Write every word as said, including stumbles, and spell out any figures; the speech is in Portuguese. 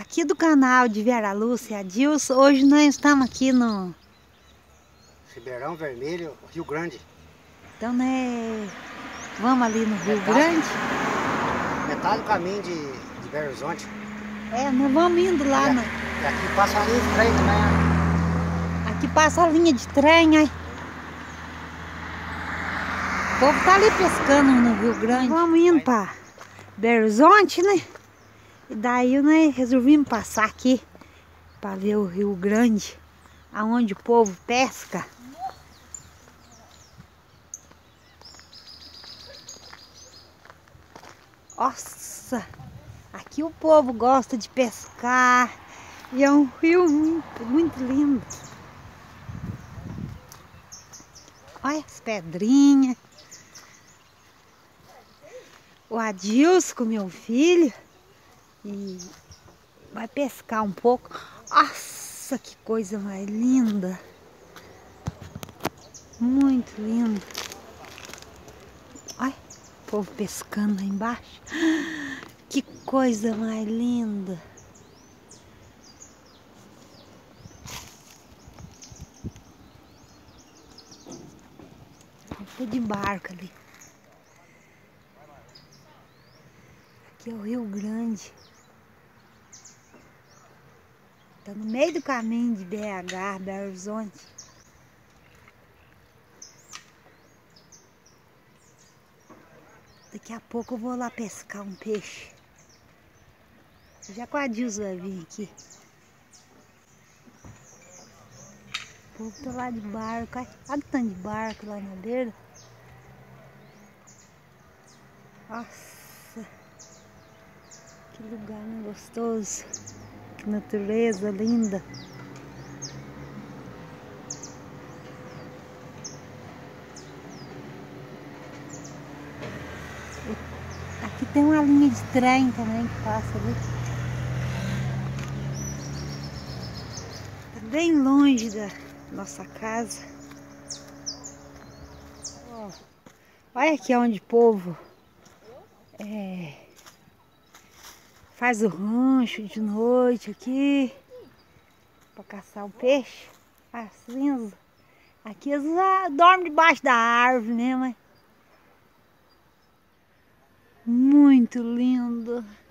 aqui do canal de Vera Lúcia e Adilson. Hoje nós estamos aqui no Ribeirão Vermelho, Rio Grande. Então, né, vamos ali no Rio Metade, Grande. Metade do caminho de, de Belo Horizonte. É, nós vamos indo lá. E, No... e aqui passa a linha de trem também. Aqui passa a linha de trem, aí. O povo tá ali pescando no Rio Grande. Nós vamos indo para Belo Horizonte, né? E daí, né, resolvimos passar aqui para ver o Rio Grande, aonde o povo pesca. Nossa, aqui o povo gosta de pescar e é um rio muito, muito lindo. Olha as pedrinhas. O Adilson com meu filho e vai pescar um pouco. Nossa, que coisa mais linda. Muito lindo. Olha o povo pescando lá embaixo. Que coisa mais linda. Tô de barco ali. Aqui é o Rio Grande. Tá no meio do caminho de B H, Belo Horizonte. Daqui a pouco eu vou lá pescar um peixe. Já que o Adilson vai vir aqui. O povo tá lá de barco. Olha que tanto de barco lá na beira. Nossa, que lugar gostoso. Que natureza linda. Aqui tem uma linha de trem também que passa ali. Tá bem longe da nossa casa. Oh, olha aqui onde o povo é, faz o rancho de noite aqui para caçar o peixe. A cinza. Aqui eles dormem debaixo da árvore mesmo. Muito lindo.